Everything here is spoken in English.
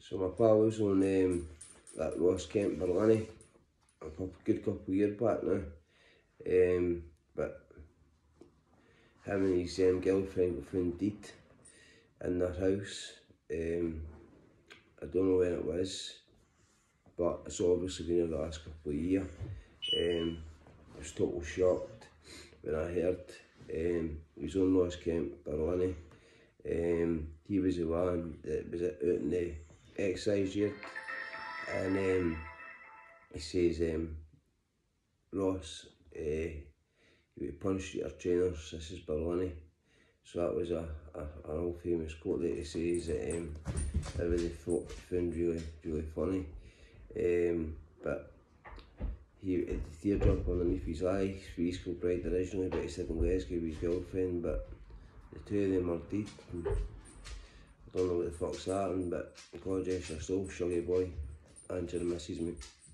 So my pal was on that Ross Kent Berlini a good couple of years back now, but him and his girlfriend got found dead in their house. I don't know when it was, but it's obviously been in the last couple of years. I was totally shocked when I heard he was on Ross Kent Berlini. He was the one that was out in the exercise yard, and he says, Ross, you punched your trainers, this is Berlini. So that was an old famous quote that he says that everybody found really funny. But he had the teardrop underneath his eye for East Kilbride originally, but he said in Glasgow with his girlfriend, but the two of them are dead. I don't know what the fuck's happened, but God rest your soul, Shuggy boy, and to the missus, mate.